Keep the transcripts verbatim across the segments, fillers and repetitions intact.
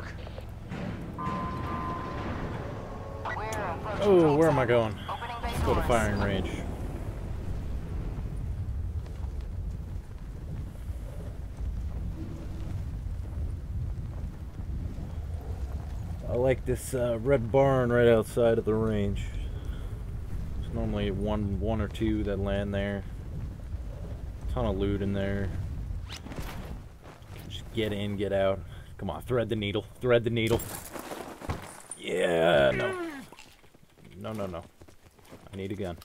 work. Oh, where am I going? Let's go to firing range. I like this uh, red barn right outside of the range. There's normally one, one or two that land there. Ton of loot in there. Just get in, get out. Come on, thread the needle. Thread the needle. Yeah, no. No, no, no. I need a gun.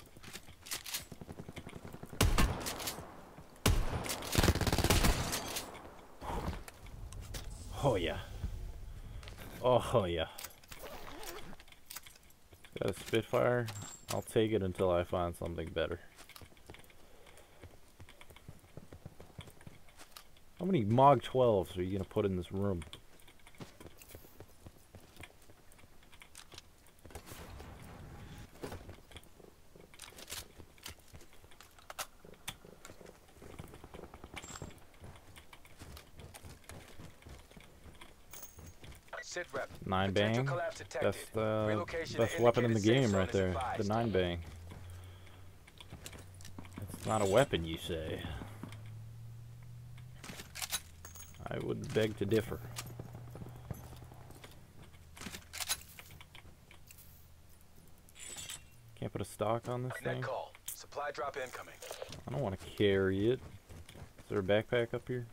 Oh, yeah. Oh, yeah. Got a Spitfire. I'll take it until I find something better. How many M O G twelves are you going to put in this room? Sit rep. Nine Potential bang. collapse detected. Best, uh, Relocation best to weapon in the indicated safe game zone right is there. advised. The nine bang. It's not a weapon, you say? I would beg to differ. Can't put a stock on this Net thing? call. Supply drop incoming. I don't want to carry it. Is there a backpack up here?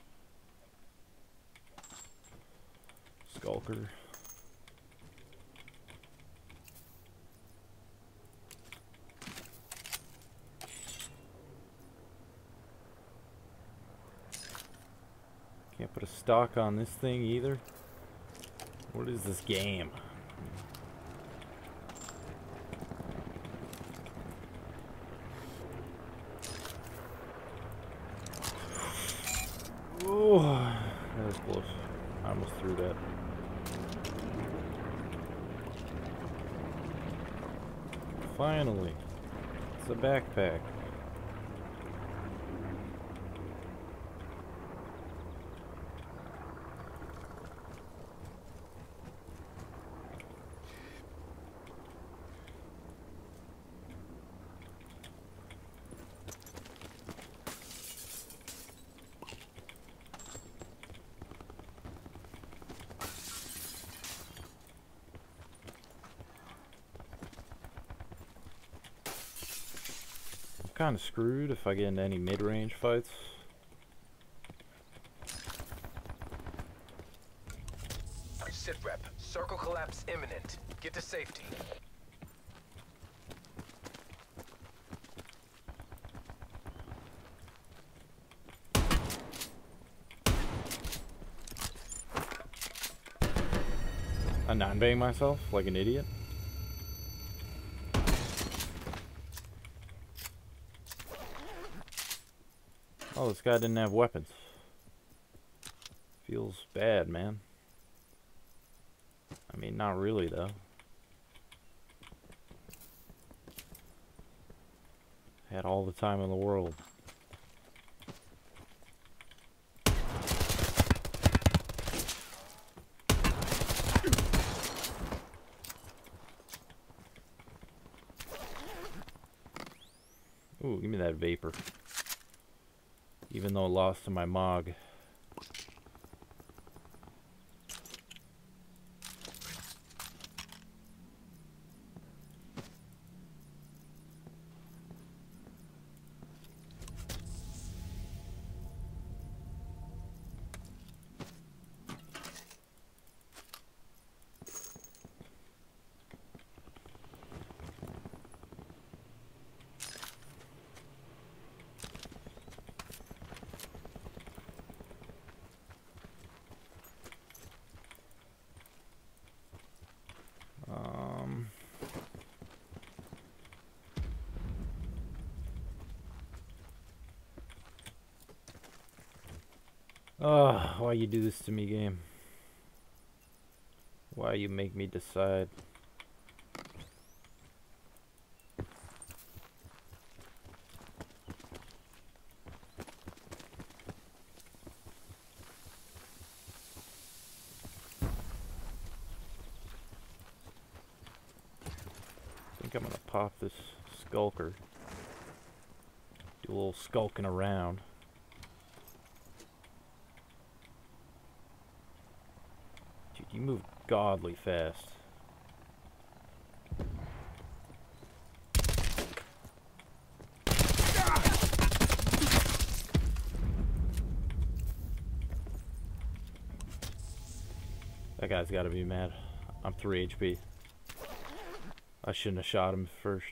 Skulker. Can't put a stock on this thing either. What is this game? Oh, that was close. I almost threw that. Finally, it's a backpack. Kind of screwed if I get into any mid-range fights. Sit rep. Circle collapse imminent. Get to safety. I nine-bang myself like an idiot. Oh, this guy didn't have weapons. Feels bad, man. I mean, not really, though. Had all the time in the world. Ooh, give me that vapor. Even though it lost to my M O G. Um, oh, why you do this to me, game? Why you make me decide? I'm gonna pop this skulker. Do a little skulking around. Dude, you move godly fast. That guy's gotta be mad. I'm three H P. I shouldn't have shot him first.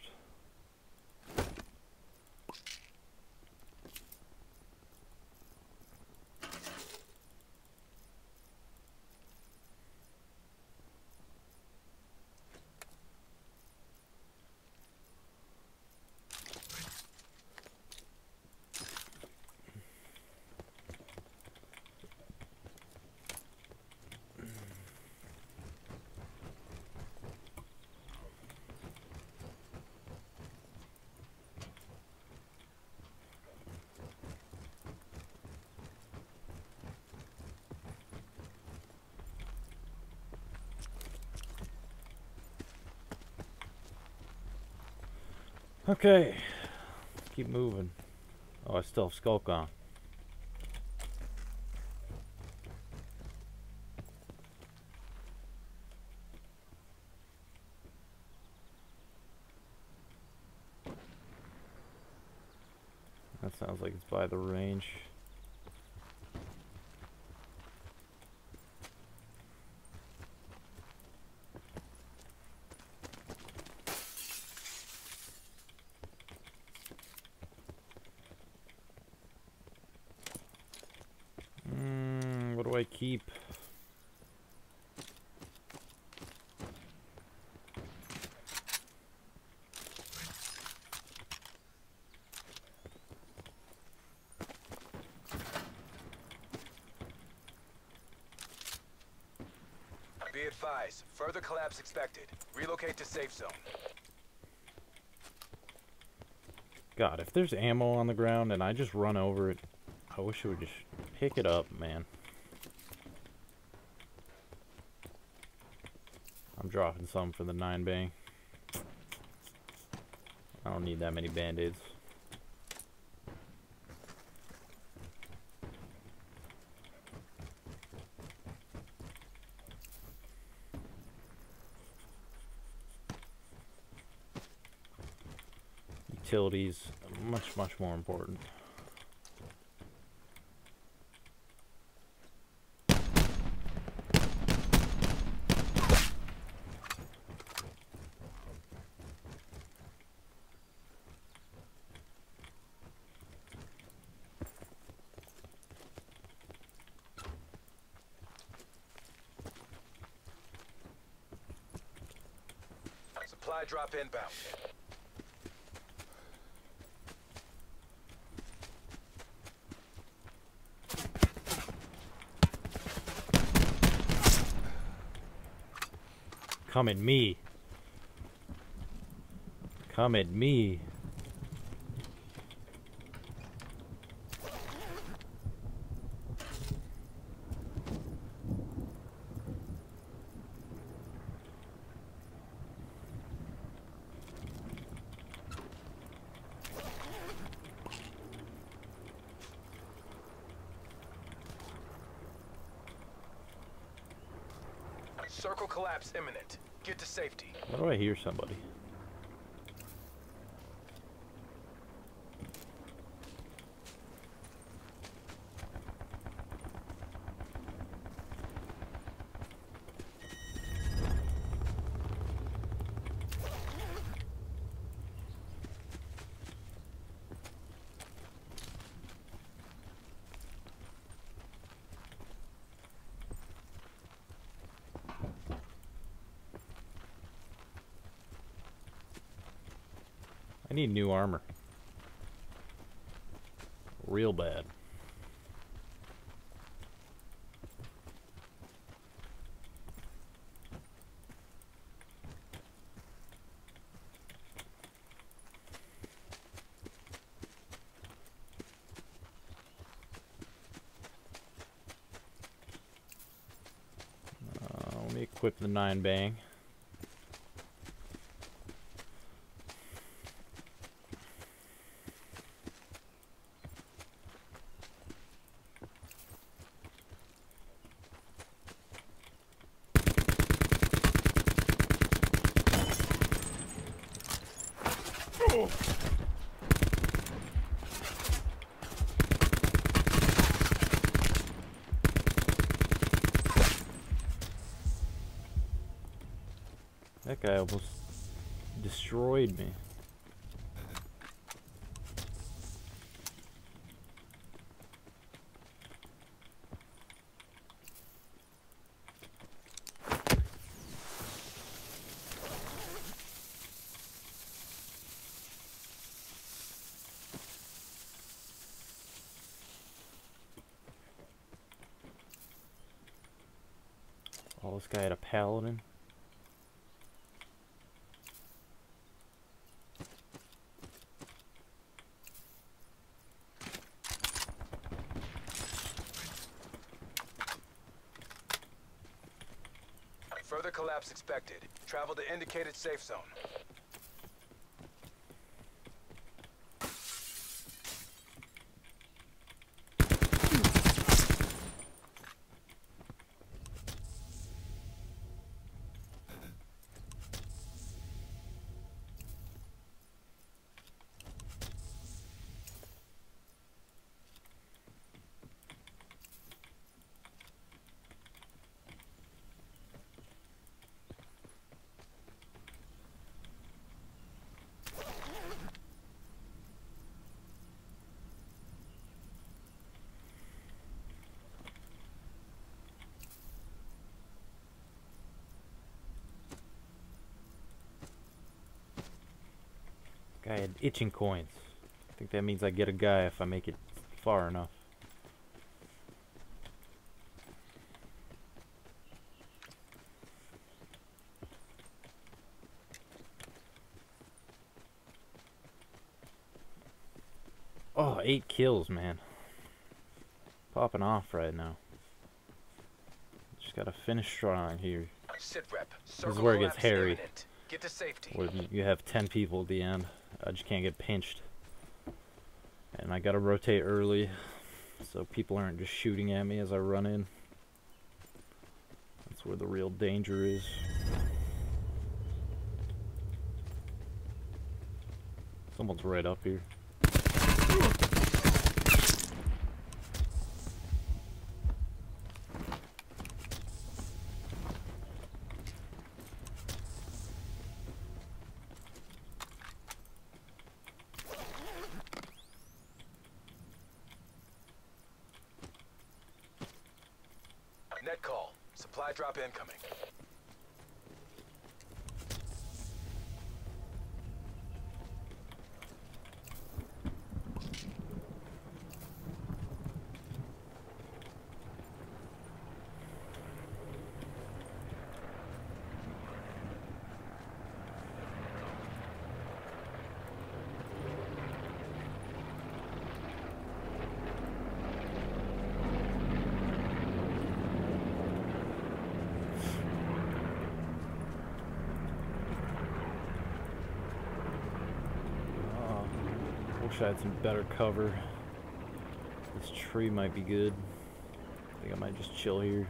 Okay, keep moving. Oh, I still have Skulk on. That sounds like it's by the range. What do I keep? Be advised, further collapse expected. Relocate to safe zone. God, if there's ammo on the ground and I just run over it, I wish it would just pick it up, man. I'm dropping some for the nine bang. I don't need that many band-aids. Utilities are much, much more important. Supply drop inbound. Come at me. Come at me. Circle collapse imminent. Get to safety. Why do I hear somebody? I need new armor. Real bad. Uh, let me equip the nine bang. That guy almost destroyed me. Oh, this guy had a paladin. Further collapse expected. Travel to indicated safe zone. Guy had itching coins. I think that means I get a guy if I make it far enough. Oh, eight kills, man. Popping off right now. Just gotta finish strong here. Sit rep. This is where it gets hairy. Imminent. Get to safety. Where you have ten people at the end. I just can't get pinched. And I gotta rotate early, so people aren't just shooting at me as I run in. That's where the real danger is. Someone's right up here. Net call. Supply drop incoming. Wish I had some better cover. This tree might be good. I think I might just chill here.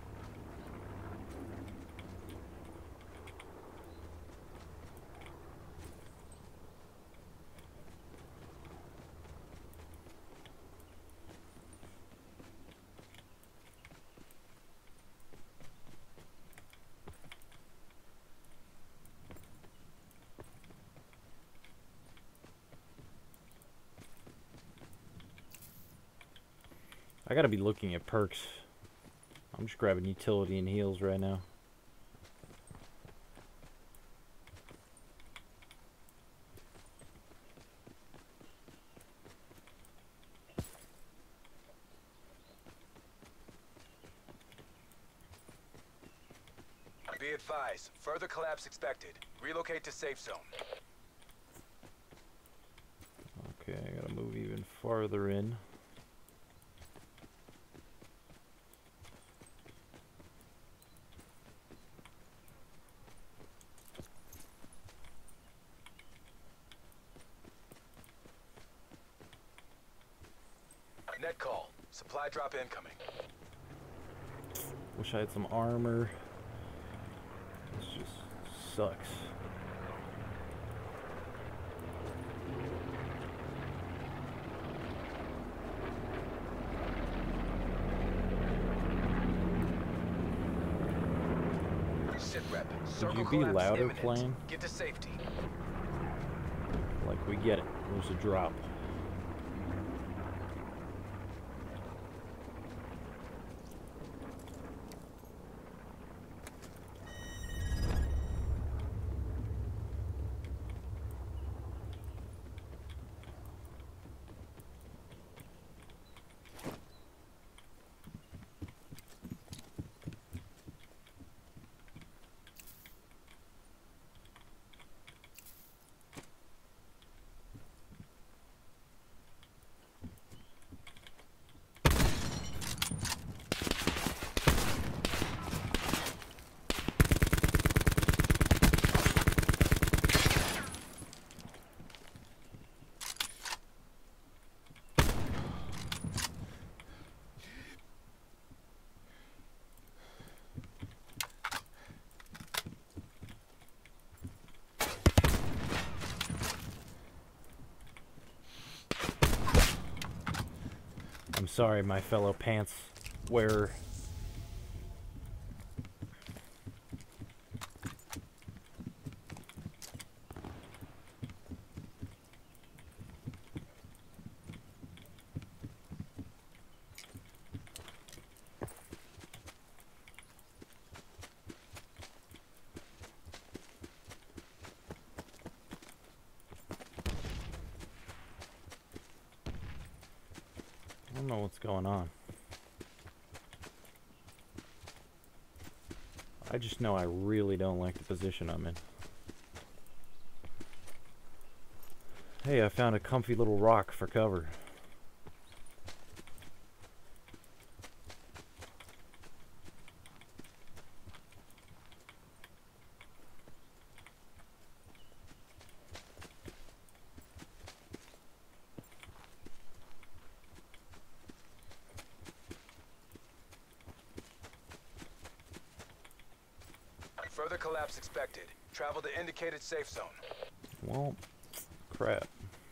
I gotta be looking at perks. I'm just grabbing utility and heals right now. Be advised, further collapse expected. Relocate to safe zone. Okay, I gotta move even farther in. Net call. Supply drop incoming. Wish I had some armor. This just sucks. sit rep. Could Circle you be collapse louder imminent. playing? Get to safety. Like, we get it. There's a drop. I'm sorry, my fellow pants wearer. I don't know what's going on. I just know I really don't like the position I'm in. Hey, I found a comfy little rock for cover. Further collapse expected. Travel to indicated safe zone. Well, crap.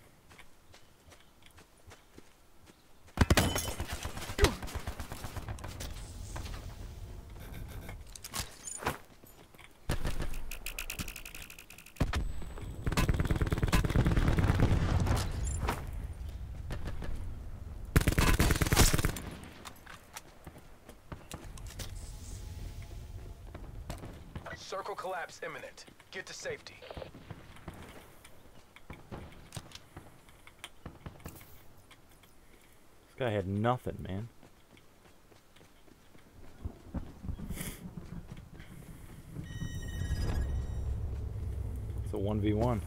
Circle collapse imminent. Get to safety. This guy had nothing, man. It's a one v one.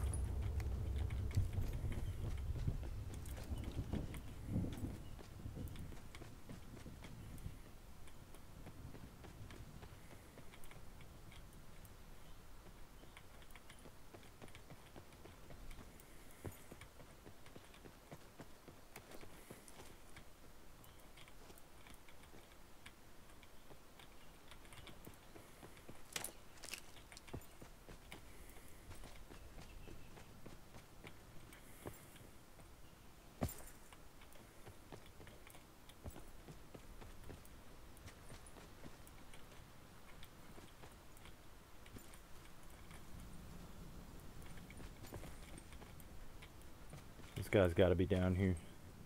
This guy's got to be down here.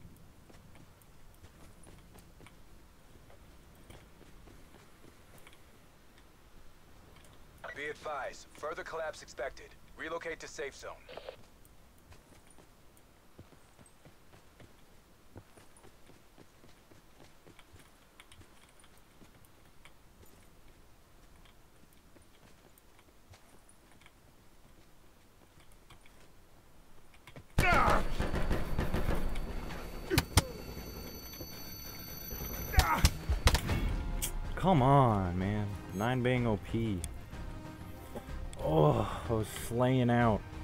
Be advised, further collapse expected. Relocate to safe zone. Come on, man. Nine bang O P. Oh, I was slaying out.